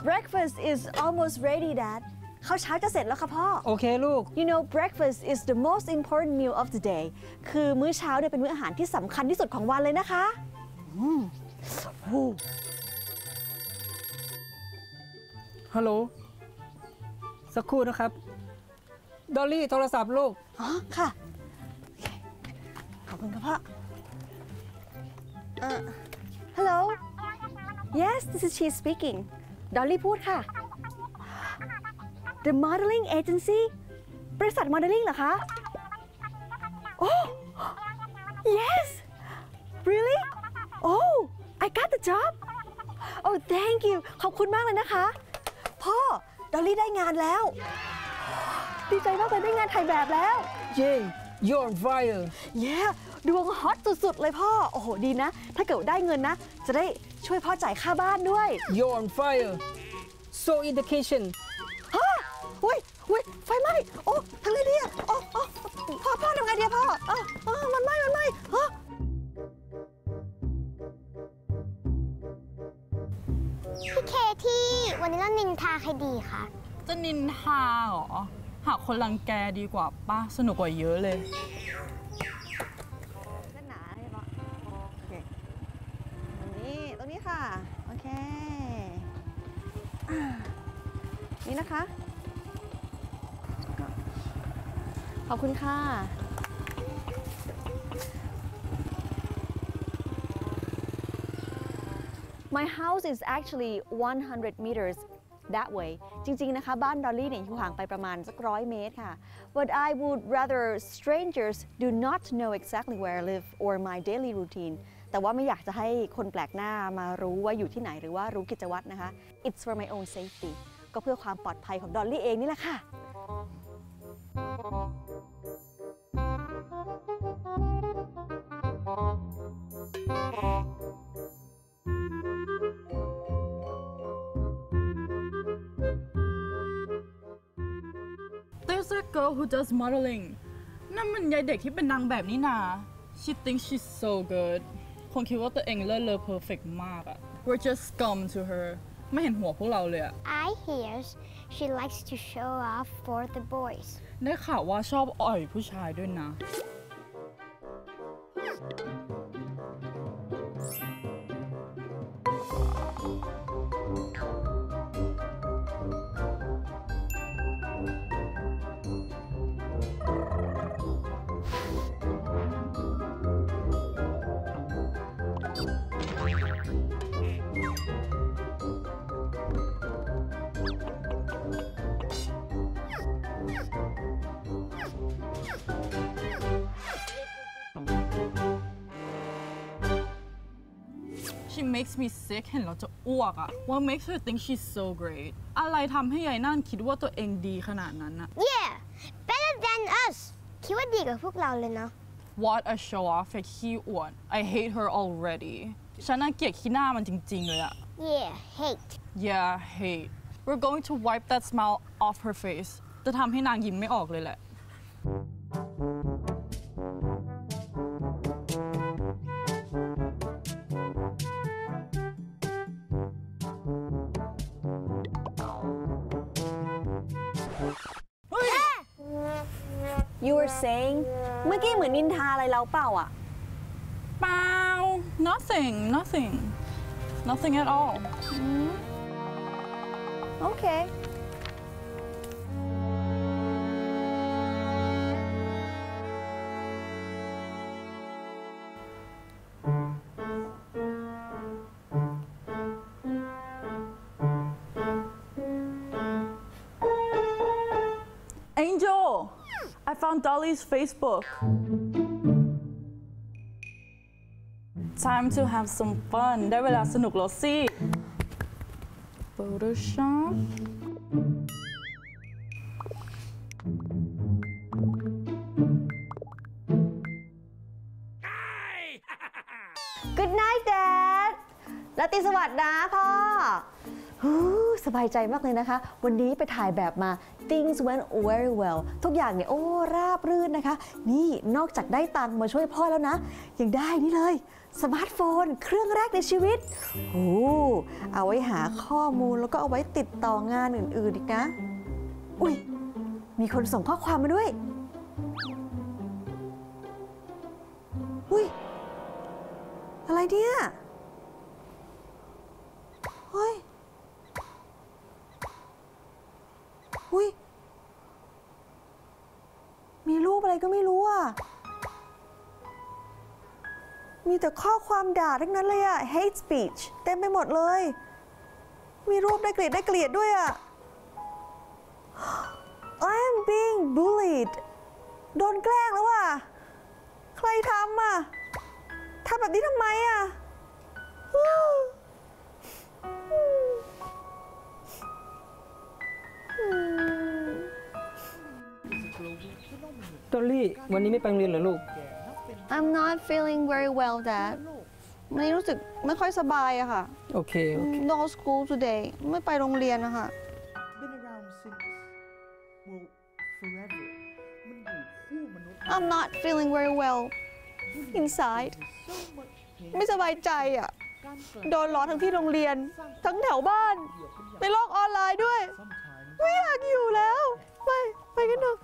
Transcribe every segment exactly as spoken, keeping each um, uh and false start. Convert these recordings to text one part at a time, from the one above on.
breakfast is almost ready Dad ข้าวเช้าจะเสร็จแล้วค่ะพ่อโอเคลูก You know breakfast is the most important meal of the day คือมื้อเช้าเนี่ยเป็นมื้ออาหารที่สำคัญที่สุดของวันเลยนะคะอืมฮัลโหลสักครู่นะครับดอลลี่โทรศัพท์ลูกอ๋อค่ะขอบคุณครับพ่อ uh, Hello Yes this is she speaking ดอลลี่พูดค่ะ The modeling agency บริษัทโมเดลลิ่งเหรอคะ Oh Yes Really Oh I got the job Oh thank you ขอบคุณมากเลยนะคะพ่อดอลลี่ได้งานแล้วดีใจมากเลยได้งานถ่ายแบบแล้ว Yay You're on fire Yeah ดวงฮอตสุดๆเลยพ่อโอ้โหดีนะถ้าเกิดได้เงินนะจะได้ช่วยพ่อจ่ายค่าบ้านด้วย You're on fire So in the kitchen ฮะอุ้ยอุ้ยไฟไหม้โอ้ทำไงดีอ่ะโอ้โอ้พ่อพ่อทำไงดีพ่ออ๋อมันไหม้มันไหม้ฮะพี่เคที่วันนี้เรานินทาใครดีคะจะนินทาเหรอหาคนรังแกดีกว่าป้าสนุกกว่าเยอะเลยเส้นหนาใช่ปะโอเคตรงนี้ตรงนี้ค่ะโอเคนี่นะคะขอบคุณค่ะ My house is actually one hundred meters that way จริงๆนะคะบ้านดอลลี่เนี่ยอยู่ห่างไปประมาณสักร้อยเมตรค่ะ But I would rather strangers do not know exactly where I live or my daily routine แต่ว่าไม่อยากจะให้คนแปลกหน้ามารู้ว่าอยู่ที่ไหนหรือว่ารู้กิจวัตรนะคะ It's for my own safety ก็เพื่อความปลอดภัยของดอลลี่เองนี่แหละค่ะ There's a girl who does modeling นั่นมันยายเด็กที่เป็นนางแบบนี่นา She thinks she's so good คงคิดว่าตัวเองเลิศเลอ perfect มากอะ We're just scum to her ไม่เห็นหัวพวกเราเลยอะ I hear she likes to show off for the boys ได้ข่าวว่าชอบอ่อยผู้ชายด้วยนะ She makes me sick เห็นแล้วจะอ้วกอะ What makes her think she's so great อะไรทำให้ยายนั่นคิดว่าตัวเองดีขนาดนั้นอะ Yeah better than us คิดว่าดีกว่าพวกเราเลยเนาะ What a show off ไอ้ขี้อวด I hate her already ฉันน่าเกลียดขี้หน้ามันจริงๆเลยอะ Yeah hate Yeah hate We're going to wipe that smile off her face จะทำให้นางยิ้มไม่ออกเลยแหละ You were saying เมื่อกี้เหมือนนินทาอะไรเราเปล่าอ่ะเปล่า nothing nothing nothing at all Okay Angel I found Dolly's Facebook Time to have some fun ได้เวลาสนุกแล้วสิ Photoshop Good night Dad ราตรีสวัสดิ์นะพ่อสบายใจมากเลยนะคะ วันนี้ไปถ่ายแบบมา things went very well ทุกอย่างเนี่ยโอ้ราบรื่นนะคะ นี่นอกจากได้ตังค์มาช่วยพ่อแล้วนะ ยังได้นี่เลยสมาร์ทโฟนเครื่องแรกในชีวิตโอ้เอาไว้หาข้อมูลแล้วก็เอาไว้ติดต่องานอื่นๆอีกนะอุ้ยมีคนส่งข้อความมาด้วยอุ้ยอะไรเนี่ยเฮ้ยอุ้ยมีรูปอะไรก็ไม่รู้อ่ะมีแต่ข้อความด่าทั้งนั้นเลยอะ hate speech เต็มไปหมดเลยมีรูปได้เกลียดได้เกลียดด้วยอะ I am being bullied โดนแกล้งแล้วอะใครทำอะทำแบบนี้ทำไมอะดอลลี่วันนี้ไม่ไปโรงเรียนเหรอลูก I'm not feeling very well Dad วันนี้รู้สึกไม่ค่อยสบายอะค่ะโอเคโอเค No school today ไม่ไปโรงเรียนนะคะ Been around since well forever มันอยู่คู่มนุษย์ I'm not feeling very well inside ไม่สบายใจอะโดนล้อทั้งที่โรงเรียนทั้งแถวบ้านในโลกออนไลน์ด้วย ไม่อยากอยู่แล้วไปไปกันเถอะ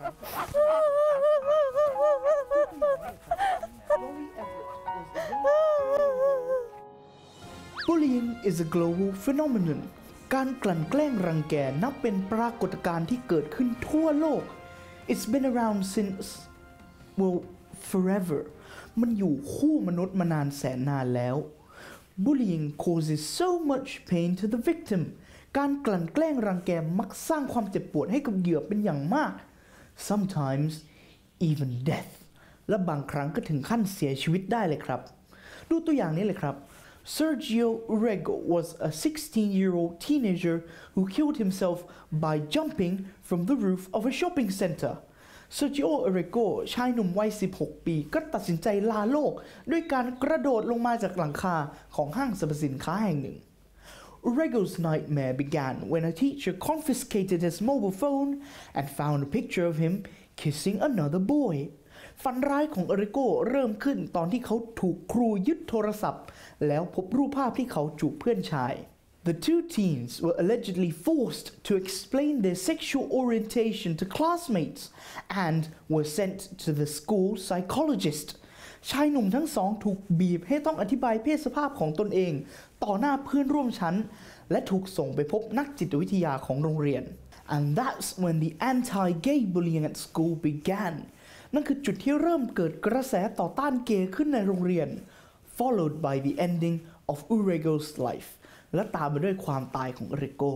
Bullying is a global phenomenon การกลั่นแกล้งรังแกนับเป็นปรากฏการณ์ที่เกิดขึ้นทั่วโลก It's been around since well forever มันอยู่คู่มนุษย์มานานแสนนานแล้ว Bullying causes so much pain to the victim การกลั่นแกล้งรังแกมักสร้างความเจ็บปวดให้กับเหยื่อเป็นอย่างมาก Sometimes even death และบางครั้งก็ถึงขั้นเสียชีวิตได้เลยครับดูตัวอย่างนี้เลยครับ Sergio Urrego was a sixteen-year-old teenager who killed himself by jumping from the roof of a shopping center. Sergio Urrego ชายหนุ่มวัยสิบหกปีก็ตัดสินใจลาโลกด้วยการกระโดดลงมาจากหลังคาของห้างสรรพสินค้าแห่งหนึ่ง Urrego's nightmare began when a teacher confiscated his mobile phone and found a picture of him kissing another boy. ฝันร้ายของอริโกเริ่มขึ้นตอนที่เขาถูกครูยึดโทรศัพท์แล้วพบรูปภาพที่เขาจูบเพื่อนชาย The two teens were allegedly forced to explain their sexual orientation to classmates and were sent to the school psychologist. ชายหนุ่มทั้งสองถูกบีบให้ต้องอธิบายเพศสภาพของตนเองต่อหน้าเพื่อนร่วมชั้นและถูกส่งไปพบนักจิตวิทยาของโรงเรียน And that's when the anti-gay bullying at school began. นั่นคือจุดที่เริ่มเกิดกระแสต่อต้านเกย์ขึ้นในโรงเรียน followed by the ending of Urrego's life และตามมาด้วยความตายของ Urrego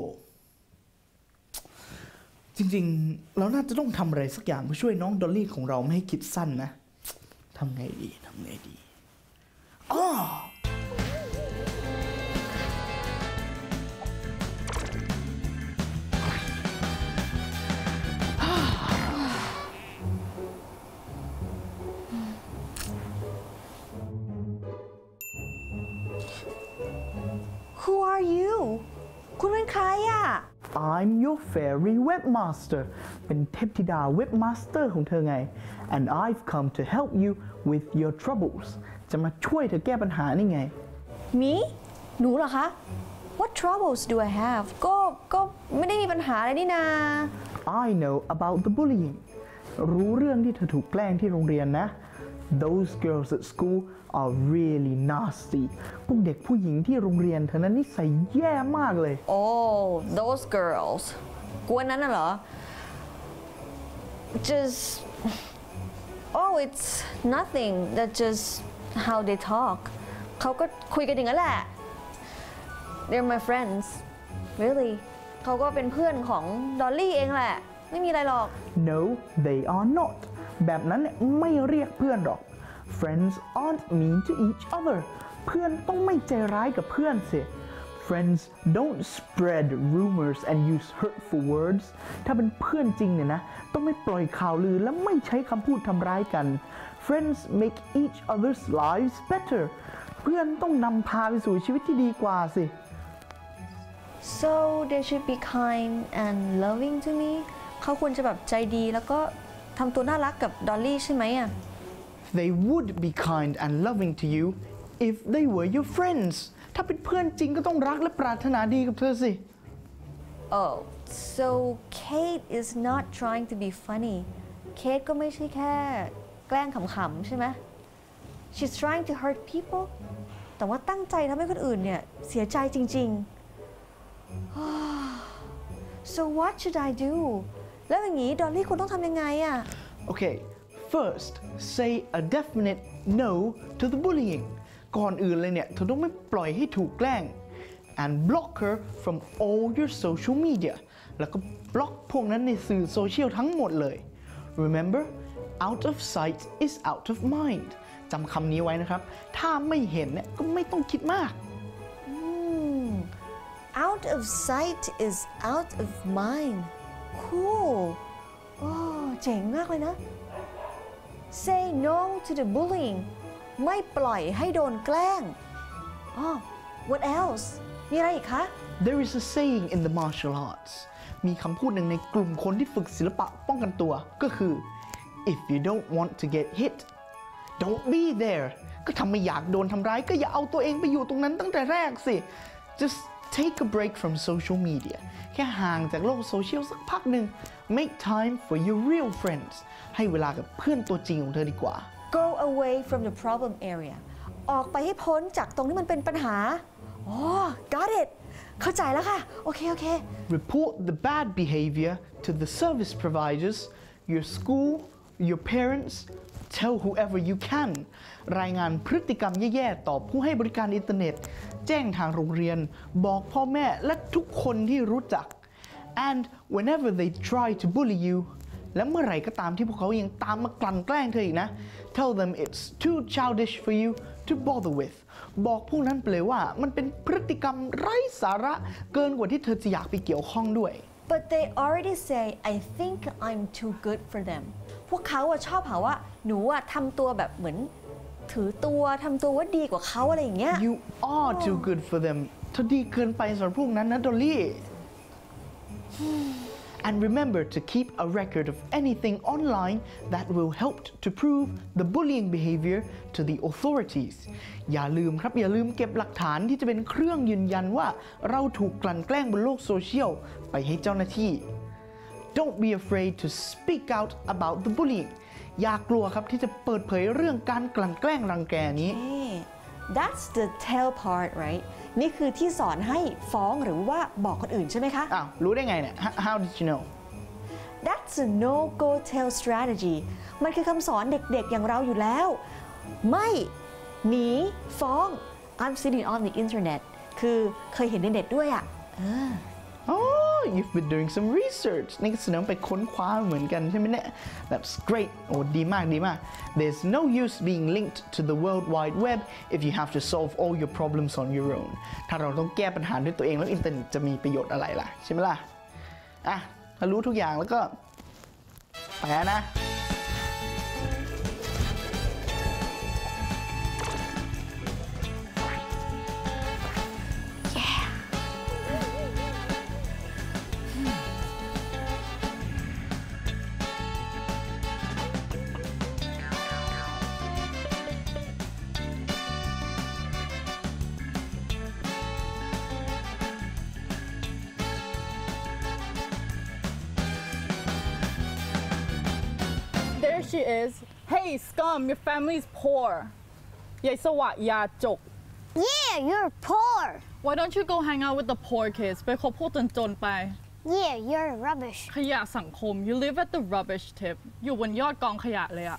จริงๆเราน่าจะต้องทำอะไรสักอย่างเพื่อช่วยน้องดอลลี่ของเราไม่ให้คิดสั้นนะทำไงดีทำไงดีอ้อ Who are you คุณเป็นใครอ่ะ I'm your fairy webmaster เป็นเทพธิดาเว็บมาสเตอร์ของเธอไง and I've come to help you with your troubles จะมาช่วยเธอแก้ปัญหานี่ไง Me หนูเหรอคะ What troubles do I have ก็ก็ไม่ได้มีปัญหาอะไรนี่นา I know about the bullying รู้เรื่องที่เธอถูกแกล้งที่โรงเรียนนะ Those girls at school are really nasty พวกเด็กผู้หญิงที่โรงเรียนเธอนั้นนิสัยแย่มากเลย Oh those girls กวนนั้นน่ะเหรอ Just oh it's nothing that's just how they talk เขาก็คุยกันอย่างนั้นแหละ They're my friends really เขาก็เป็นเพื่อนของดอลลี่เองแหละไม่มีอะไรหรอก No they are not แบบนั้นไม่เรียกเพื่อนหรอก Friends aren't mean to each other เพื่อนต้องไม่ใจร้ายกับเพื่อนสิ Friends don't spread rumors and use hurtful words ถ้าเป็นเพื่อนจริงเนี่ยนะต้องไม่ปล่อยข่าวลือและไม่ใช้คำพูดทำร้ายกัน Friends make each other's lives better เพื่อนต้องนำพาไปสู่ชีวิตที่ดีกว่าสิ so they should be kind and loving to me เขาควรจะแบบใจดีแล้วก็ทำตัวน่ารักกับดอลลี่ใช่ไหมอ่ะ They would be kind and loving to you if they were your friends ถ้าเป็นเพื่อนจริงก็ต้องรักและปรารถนาดีกับเธอสิ Oh so Kate is not trying to be funny Kate ก็ไม่ใช่แค่แกล้งขำๆใช่ไหม She's trying to hurt people แต่ว่าตั้งใจทำให้คนอื่นเนี่ยเสียใจจริงๆ So what should I do แล้วอย่างนี้ดอลลี่คุณต้องทำยังไงอะ Okay first say a definite no to the bullying ก่อนอื่นเลยเนี่ยเธอต้องไม่ปล่อยให้ถูกแกล้ง and block her from all your social media แล้วก็บล็อกพวกนั้นในสื่อโซเชียลทั้งหมดเลย Remember out of sight is out of mind จำคำนี้ไว้นะครับถ้าไม่เห็นเนี่ยก็ไม่ต้องคิดมาก hmm. Out of sight is out of mind Cool โอ้เจ๋งมากเลยนะ Say no to the bullying ไม่ปล่อยให้โดนแกล้งอ๋อ What else มีอะไรอีกคะ There is a saying in the martial arts มีคำพูดหนึ่งในกลุ่มคนที่ฝึกศิลปะป้องกันตัวก็คือ If you don't want to get hit don't be there ก็ทำไม่อยากโดนทำร้ายก็อย่าเอาตัวเองไปอยู่ตรงนั้นตั้งแต่แรกสิ Just take a break from social media แค่ห่างจากโลกโซเชียลสักพักหนึ่ง Make time for your real friends ให้เวลากับเพื่อนตัวจริงของเธอดีกว่า Go away from the problem area ออกไปให้พ้นจากตรงที่มันเป็นปัญหาอ๋อ got it เข้าใจแล้วค่ะโอเคโอเค Report the bad behavior to the service providers your school your parents tell whoever you can รายงานพฤติกรรมแย่ๆต่อผู้ให้บริการอินเทอร์เน็ตแจ้งทางโรงเรียนบอกพ่อแม่และทุกคนที่รู้จัก and whenever they try to bully you และเมื่อไหร่ก็ตามที่พวกเขายังตามมากลั่นแกล้งเธออีกนะ tell them it's too childish for you to bother with บอกพวกนั้นไปเลยว่ามันเป็นพฤติกรรมไร้สาระเกินกว่าที่เธอจะอยากไปเกี่ยวข้องด้วย But they already say I think I'm too good for them พวกเขาอะชอบหาว่าหนูอะทำตัวแบบเหมือนถือตัวทำตัวว่าดีกว่าเขาอะไรอย่างเงี้ย You are too good for them เธอดีเกินไปสำหรับพวกนั้นนะดอลลี่ And remember to keep a record of anything online that will help to prove the bullying behavior to the authorities อย่าลืมครับอย่าลืมเก็บหลักฐานที่จะเป็นเครื่องยืนยันว่าเราถูกกลั่นแกล้งบนโลกโซเชียลไปให้เจ้าหน้าที่ Don't be afraid to speak out about the bullying อย่ากลัวครับที่จะเปิดเผยเรื่องการกลั่นแกล้งรังแกนี้ That's the tell part right นี่คือที่สอนให้ฟ้องหรือว่าบอกคนอื่นใช่ไหมคะอ้าวรู้ได้ไงเนี่ย How did you know That's a no go tell strategy มันคือคำสอนเด็กๆอย่างเราอยู่แล้ว ไม่หนีฟ้อง I'm sitting on the internet คือเคยเห็นในเน็ตด้วยอ่ะ Oh you've been doing some research นี่ก็แสดงไปค้นคว้าเหมือนกันใช่ไหมเนี่ย That's great โอ้ดีมากดีมาก There's no use being linked to the World Wide Web if you have to solve all your problems on your own ถ้าเราต้องแก้ปัญหาด้วยตัวเองแล้วอินเทอร์เน็ตจะมีประโยชน์อะไรล่ะใช่ไหมล่ะอ่ะถ้ารู้ทุกอย่างแล้วก็ไปนะ There she is Hey scum your family's poor ยายสวะยาจก Yeah, you're poor. Why don't you go hang out with the poor kids ไปคบพวกจนๆไป Yeah, you're rubbish. ขยะสังคม You live at the rubbish tip อยู่บนยอดกองขยะเลยอะ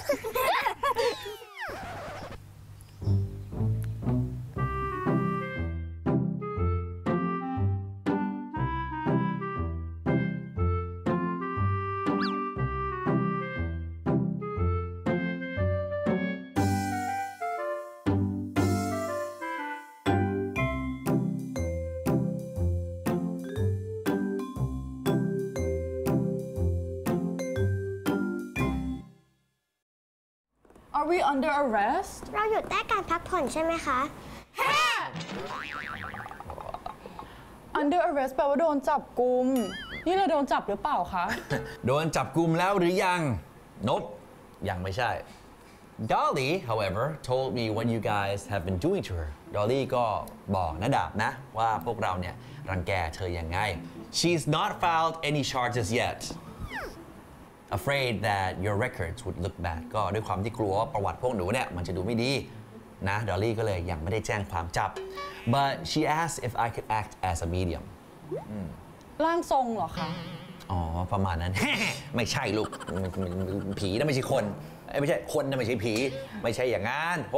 Are we under arrest เราอยู่ใต้การพักผ่อนใช่ไหมคะอัน under arrest แปลว่าโดนจับกุมนี่เราโดนจับหรือเปล่าคะโดนจับกุมแล้วหรือยังนบยังไม่ใช่ Dolly however told me what you guys have been doing to her Dolly ก็บอกนะดาบนะว่าพวกเราเนี่ยรังแกเธอยังไง She's not filed any charges yet afraid that your records would look bad ก็ด้วยความที่กลัวว่าประวัติพวกหนูเนี่ยมันจะดูไม่ดีนะดอลลี่ก็เลยยังไม่ได้แจ้งความจับ but she asked if I could act as a medium ร่างทรงเหรอคะอ๋อประมาณนั้น ไม่ใช่ลูกผีนั่นไม่ใช่คนไม่ใช่คนนั่นไม่ใช่ผีไม่ใช่อย่างนั้นโอ้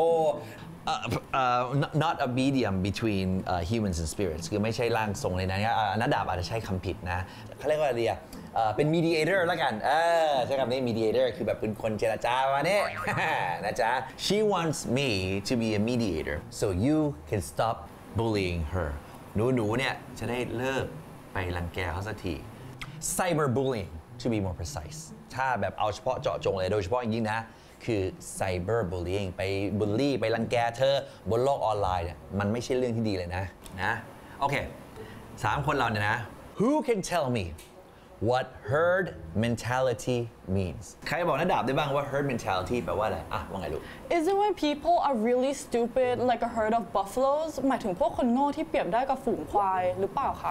not a medium between uh, humans and spirits คือไม่ใช่ร่างทรงเลยนะนัดดาบอาจจะใช้คำผิดนะเขาเรียกว่าอะไรอ่ะเป็น mediator แล้วกันเออใช้คำนี้ mediator คือแบบเป็นคนเจรจามาเนี่ย นะจ๊ะ she wants me to be a mediator so you can stop bullying her หนูหนูเนี่ยจะได้เลิกไปรังแกเขาสักที cyberbullying to be more precise ถ้าแบบเอาเฉพาะเจาะจงเลยโดยเฉพาะอย่างยิ่งนะคือ cyberbullying ไปบูลลี่ไปรังแกเธอบนโลกออนไลน์เนี่ยมันไม่ใช่เรื่องที่ดีเลยนะนะโอเคสามคนเราเนี่ยนะ who can tell me what herd mentality means ใครบอกนะดาบได้บ้างว่า herd mentality แปลว่าอะไรอ่ะว่าไงลูก Is it when people are really stupid like a herd of buffaloes หมายถึงพวกคนโง่ที่เปรียบได้กับฝูงควายหรือเปล่าคะ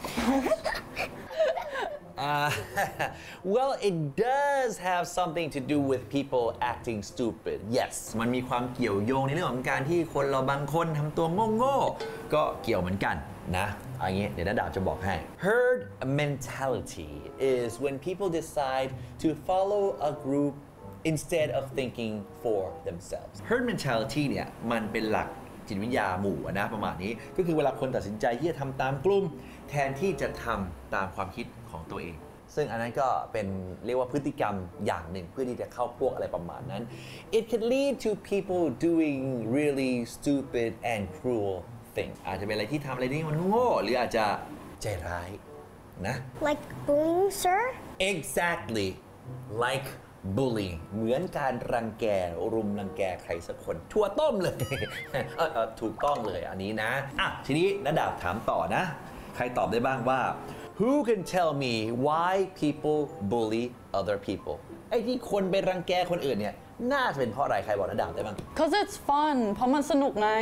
Uh, well, it does have something to do with people acting stupid. Yes, มันมีความเกี่ยวโยงในเรื่องของการที่คนเราบางคนทำตัวโง่ๆก็เกี่ยวเหมือนกันนะเอางี้เดี๋ยวน้าดาบจะบอกให้ Herd mentality is when people decide to follow a group instead of thinking for themselves. Herd mentality เนี่ยมันเป็นหลักจิตวิทยาหมู่นะประมาณนี้ก็คือเวลาคนตัดสินใจที่จะทำตามกลุ่มแทนที่จะทำตามความคิดของตัวเองซึ่งอันนั้นก็เป็นเรียกว่าพฤติกรรมอย่างหนึ่งเพื่อที่จะเข้าพวกอะไรประมาณนั้น It can lead to people doing really stupid and cruel things อาจจะเป็นอะไรที่ทำอะไรที่มันโง่หรืออาจจะใจร้ายนะ Like bullying, sir? Exactly like bullying เหมือนการรังแกรุมรังแกใครสักคนทั่วต้มเลย เออถูกต้องเลยอันนี้นะอ่ะทีนี้น้าดาบถามต่อนะใครตอบได้บ้างว่า Who can tell me why people bully other people ไอ้ที่คนไปรังแกคนอื่นเนี่ยน่าจะเป็นเพราะอะไรใครบอกน้าดาบได้บ้าง Cause it's fun เพราะมันสนุกไง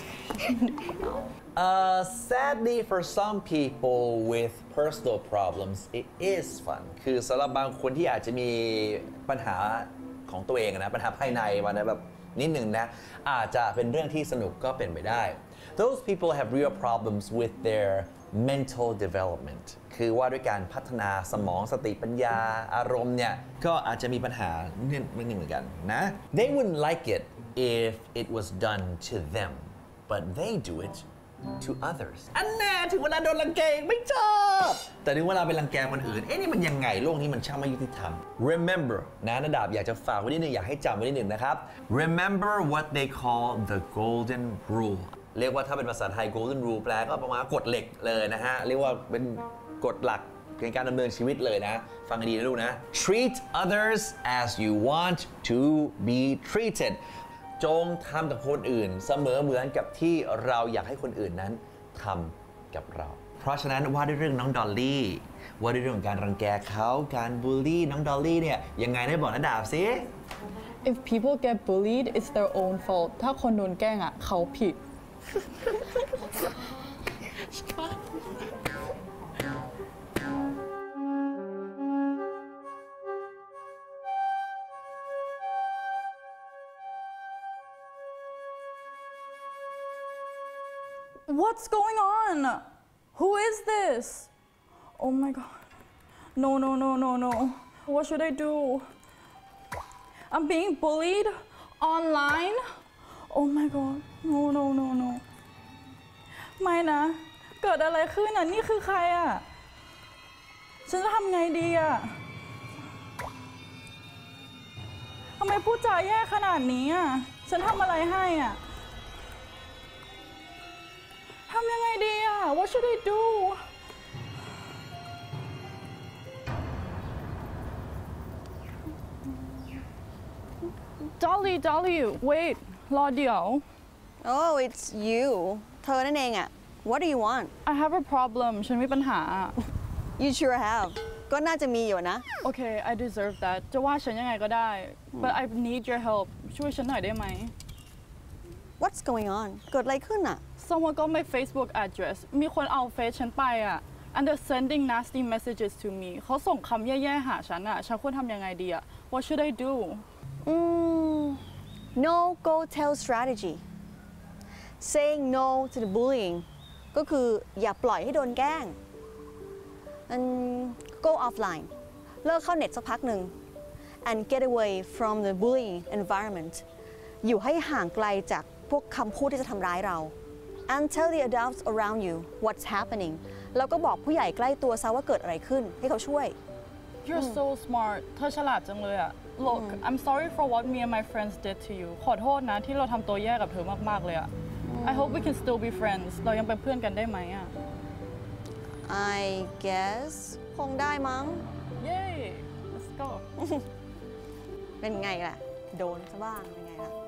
Uh, sadly for some people with personal problems it is fun คือสำหรับบางคนที่อาจจะมีปัญหาของตัวเองนะปัญหาภายในมันนะแบบนิดหนึ่งนะอาจจะเป็นเรื่องที่สนุกก็เป็นไปได้ Those people have real problems with their mental development คือว่าด้วยการพัฒนาสมองสติปัญญาอารมณ์เนี่ยก็อาจจะมีปัญหานิดนึงเหมือนกันนะ They wouldn't like it if it was done to them but they do it to others อันแน่ถึงเวลาโดนรังแกไม่ชอบแต่ถึงเวลาไปรังแกคนอื่นเอ๊ะนี่มันยังไงโลกนี้มันช่างไม่ยุติธรรม Remember นะนาดาบอยากจะฝากไว้นิดนึงอยากให้จำไว้นิดนึงนะครับ Remember what they call the golden rule เรียกว่าถ้าเป็นภาษาไทย golden rule แปลก็ประมาณกฎเหล็กเลยนะฮะเรียกว่าเป็นกฎหลักในการดำเนินชีวิตเลยนะฟังดีนะลูกนะ Treat others as you want to be treatedจงทำกับคนอื่นเสมอเหมือนกับที่เราอยากให้คนอื่นนั้นทำกับเราเพราะฉะนั้นว่าด้วยเรื่องน้องดอลลี่ว่าด้วยเรื่องการรังแกเขาการบูลลี่น้องดอลลี่เนี่ยยังไงได้บอกนะดาบสิ If people get bullied it's their own fault ถ้าคนโดนแกล้งอ่ะเขาผิด What's going on? Who is this? Oh my god. No, no, no, no, no. What should I do? I'm being bullied online? Oh my god. No, no, no, no. ไม่นะเกิดอะไรขึ้นอ่ะนี่คือใครอ่ะฉันจะทำไงดีอ่ะทำไมพูดจาแย่ขนาดนี้อ่ะฉันทำอะไรให้อ่ะทำยังไงดีอ่ะ What should I do? Dolly, Dolly, wait รอเดี๋ยว Oh it's you เธอนั่นเองอะ What do you want I have a problem ฉันมีปัญหา You sure have ก็น่าจะมีอยู่นะ Okay I deserve that จะว่าฉันยังไงก็ได้ but I need your help ช่วยฉันหน่อยได้ไหม What's going on เกิดอะไรขึ้นอ่ะ Someone got my Facebook address มีคนเอาเฟซฉันไปอ่ะ and they're sending nasty messages to me เขาส่งคำแย่ๆหาฉันอ่ะฉันควรทำยังไงดีอ่ะ What should I do mm, No go tell strategy saying no to the bullying ก็คืออย่าปล่อยให้โดนแกล้ง and go offline เลิกเข้าเน็ตสักพักหนึ่ง and get away from the bullying environment อยู่ให้ห่างไกลจากพวกคำพูดที่จะทำร้ายเรา and tell the adults around you what's happening แล้วก็บอกผู้ใหญ่ใกล้ตัวซะว่าเกิดอะไรขึ้นให้เขาช่วย You're so smart เธอฉลาดจังเลยอะ Look I'm sorry for what me and my friends did to you ขอโทษนะที่เราทำตัวแย่กับเธอมากๆเลยอะ I hope we can still be friends เรายังเป็นเพื่อนกันได้ไหมอะ I guess คงได้มั้ง Yay let's go เป็นไงล่ะโดนซะบ้างเป็นไงล่ะ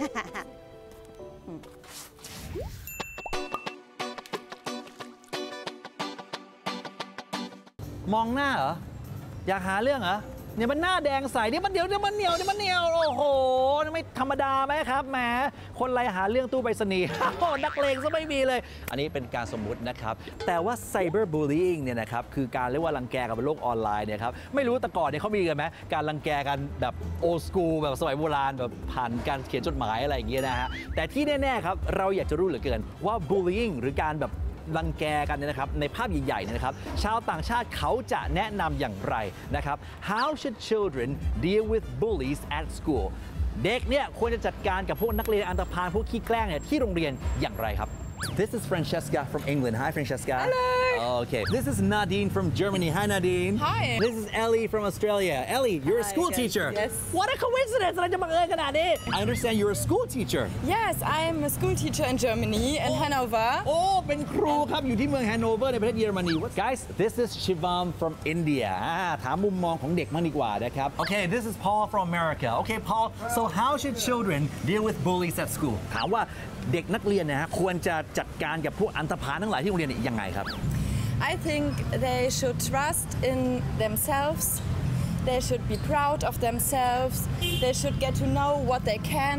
มองหน้าเหรอ อยากหาเรื่องเหรอเนี่ยมันหน้าแดงใสนี่มันเดี๋ยวเนี่ยมันเหนียวเนี่ยมันเหนียวโอ้โหไม่ธรรมดาไหมครับแหมคนไรหาเรื่องตู้ไปรษณีย์ นักเลงซะไม่มีเลย อันนี้เป็นการสมมุตินะครับแต่ว่า cyber bullying เนี่ยนะครับคือการเรียกว่ารังแกกันบนโลกออนไลน์เนี่ยครับไม่รู้แต่ก่อนเนี่ยเขามีกันไหมการรังแกกันแบบ old school แบบสมัยโบราณแบบผ่านการเขียนจดหมายอะไรอย่างเงี้ยนะฮะแต่ที่แน่ๆครับเราอยากจะรู้เหลือเกินว่า bullying หรือการแบบรังแกกันเนี่ยนะครับในภาพใหญ่ๆเนี่ยนะครับชาวต่างชาติเขาจะแนะนำอย่างไรนะครับ How should children deal with bullies at school เด็กเนี่ยควรจะจัดการกับพวกนักเรียนอันธพาลพวกขี้แกล้งเนี่ยที่โรงเรียนอย่างไรครับ This is Francesca from England. Hi, Francesca. Hello. Okay. This is Nadine from Germany. Hi, Nadine. Hi. This is Ellie from Australia. Ellie, you're a Hi, school guys. teacher. Yes. What a coincidence! อะไรจะบังเอิญขนาดนี้ I understand you're a school teacher. Yes, I am a school teacher in Germany, in Hanover. โอ้เป็นครูครับอยู่ที่เมืองแฮนโนเวอร์ในประเทศเยอรมนี Guys, this is Shivam from India. อ่าถามมุมมองของเด็กมากดีกว่านะครับ Okay, this is Paul from America. Okay, Paul. So how should children deal with bullies at school? ถามว่าเด็กนักเรียนนะฮะควรจะจัดการกับพวกอันธพาลทั้งหลายที่โรงเรียนยังไงครับ I think they should trust in themselves. They should be proud of themselves. They should get to know what they can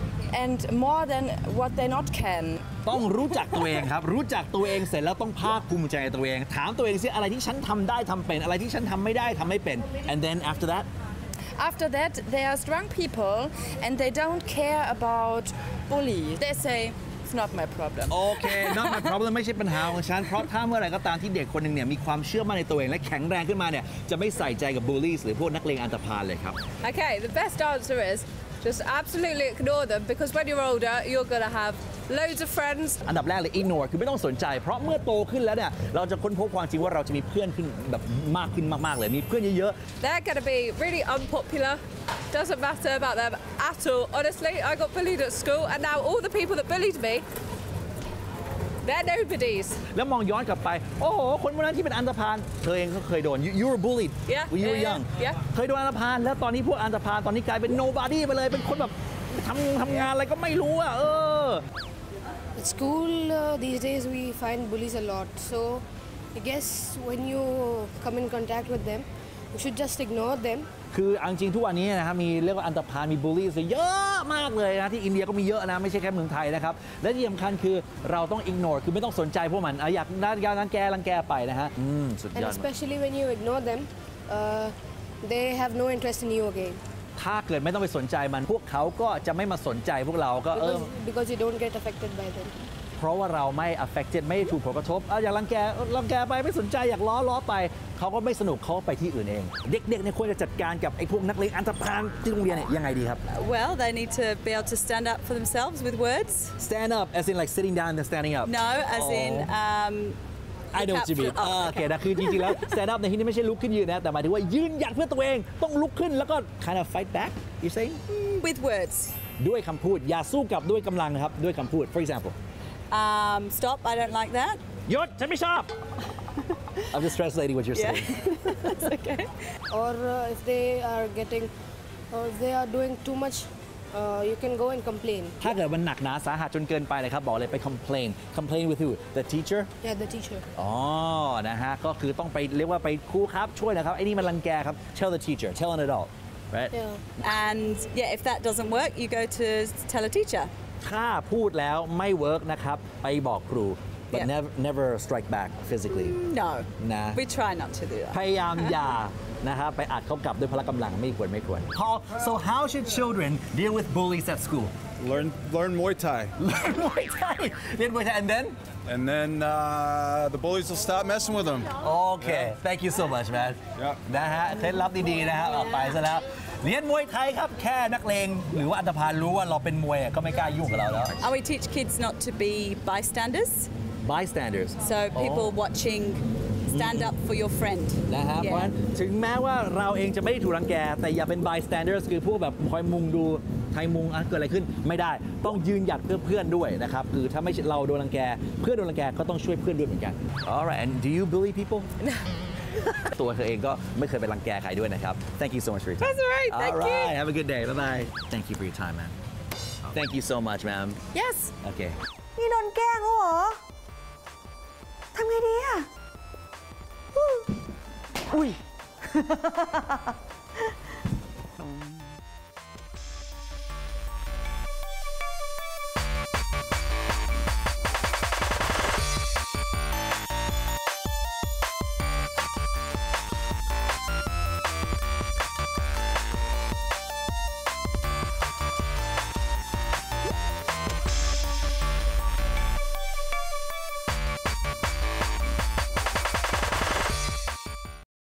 and more than what they not can. ต้องรู้จักตัวเองครับ รู้จักตัวเองเสร็จแล้วต้องภาคภูมิใจในตัวเอง ถามตัวเองสิอะไรที่ฉันทำได้ทำเป็นอะไรที่ฉันทำไม่ได้ทำไม่เป็น and then after that After that, they are strong people and they don't care about bully. They say, it's not my problem. โอเค not my problem ไม่ใช่ปัญหาของฉัน เพราะถ้าเมื่อไหร่ก็ตามที่เด็กคนหนึ่งเนี่ยมีความเชื่อมั่นในตัวเองและแข็งแรงขึ้นมาเนี่ยจะไม่ใส่ใจกับ bullies หรือพวกนักเลงอันธพาลเลยครับ Okay, the best answer is just absolutely ignore them because when you're older, you're going to have loads of friends. อันดับแรกเลย ignore คือไม่ต้องสนใจ เพราะเมื่อโตขึ้นแล้วเนี่ยเราจะค้นพบความจริงว่าเราจะมีเพื่อนขึ้นแบบมากขึ้นมากๆเลยมีเพื่อนเยอะ They're going to be really unpopular. Doesn't matter about them at all. Honestly, I got bullied at school and now all the people that bullied me, they're nobodies. ๆแล้วมองย้อนกลับไปโอ้โหคนพวกนั้นที่เป็นอันธพาลเธอเองก็เคยโดน you you were bullied Yeah, when you were yeah, young yeah. เคยโดนอันธพาลแล้วตอนนี้พวกอันธพาลตอนนี้กลายเป็น nobody ไปเลยเป็นคนแบบทำทำงานอะไรก็ไม่รู้อ่ะเออ At school, uh, these days we find bullies a lot. So I guess when you come in contact with them, you should just ignore them. คือเอาจริงทุกวันนี้นะครับมีเรียกว่าอันธพาลมีบูลลี่เยอะมากเลยนะที่อินเดียก็มีเยอะนะไม่ใช่แค่เมืองไทยนะครับและที่สำคัญคือเราต้อง ignore คือไม่ต้องสนใจพวกมันอยากด้านการรังแกรังแกไปนะฮะอืมสุดย And อด especially when you ignore them, uh, they have no interest in you again. ถ้าเกิดไม่ต้องไปสนใจมันพวกเขาก็จะไม่มาสนใจพวกเราก็เออ Because, because you don't get affected by them. เพราะว่าเราไม่ affected ไม่ถูกผลกระทบอ่ะอยากรังแกรังแกไปไม่สนใจอยากล้อล้อไปเขาก็ไม่สนุกเขาไปที่อื่นเอง เด็กๆเนี่ยควรจะจัดการกับไอ้พวกนักเลงอันธพาลที่โรงเรียนเนี่ยยังไงดีครับ Well, they need to be able to stand up for themselves with words. stand up as in like sitting down and standing up No, as in. Um, I know what you mean อ่าโอเคนะคือจริงๆแล้ว stand up ในที่นี้ไม่ใช่ลุกขึ้นยืนนะแต่หมายถึงว่ายืนหยัดเพื่อตัวเองต้องลุกขึ้นแล้วก็ kind of fight back you saying with words. ด้วยคำพูดอย่าสู้กลับด้วยกำลังนะครับด้วยคำพูด for example Um, stop, I don't like that. หยุดฉันไม่ชอบ I'm just translating what you're Yeah. saying That's okay. Or uh, if they are getting, or if they are doing too much uh, you can go and complain. ถ้าเกิดมันหนักหนาสาหัสจนเกินไปนะครับบอกเลยไป complain complain with who the teacher Yeah, the teacher. อ๋อ นะฮะ ก็คือต้องไปเรียกว่าไปครูครับช่วยนะครับไอ้นี่มันรังแกครับ tell the teacher tell an adult right Yeah. And yeah, if that doesn't work, you go to tell a teacher. ถ้าพูดแล้วไม่เวิร์กนะครับไปบอกครู but Yeah. never never strike back physically No. นะ We try not to do that. พยายามอย่านะครับไปอัดเขากลับด้วยพละกำลังไม่ควรไม่ควร Paul so how should children deal with bullies at school Learn learn Muay Thai. learn Muay Thai เรียน Muay Thai and then And then uh, the bullies will stop messing with them. Okay thank you so much man Yep. นะฮะเคล็ดลับดีๆนะฮะออกไปซะแล้วเรียนมวยไทยครับแค่นักเลงหรือว่าอันธพาลรู้ว่าเราเป็นมวยก็ไม่กล้ายุ่งกับเราแล้ว And we teach kids not to be bystanders. bystanders So people watching, stand up for your friend. นะฮะ Yeah. เพราะฉะนั้นถึงแม้ว่าเราเองจะไม่ได้ถูกรังแกแต่อย่าเป็น bystanders คือพวกแบบคอยมุงดูใครมุงอ่ะเกิดอะไรขึ้นไม่ได้ต้องยืนหยัดเพื่อเพื่อนด้วยนะครับคือถ้าไม่เราโดนรังแกเพื่อนโดนรังแกก็ต้องช่วยเพื่อนด้วยเหมือนกัน Alright and do you bully people ตัวเธอเองก็ไม่เคยไปรังแกใครด้วยนะครับ Thank you so much for your time That's all right. Thank you. Alright have a good day bye bye Thank you for your time man Thank you so much ma'am Yes. Okay นี่โดนแกล้งเขาเหรอทำไงดีอ่ะอุ้ย